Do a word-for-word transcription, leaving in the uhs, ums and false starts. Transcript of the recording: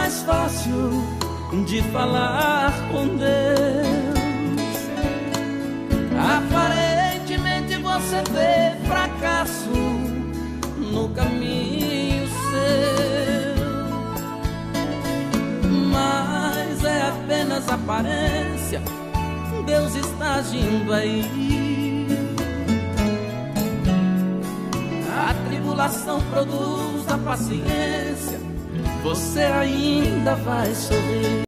mais fácil de falar com Deus. Aparentemente você vê fracasso no caminho seu, mas é apenas aparência, Deus está agindo aí. A tribulação produz a paciência, você ainda vai sorrir.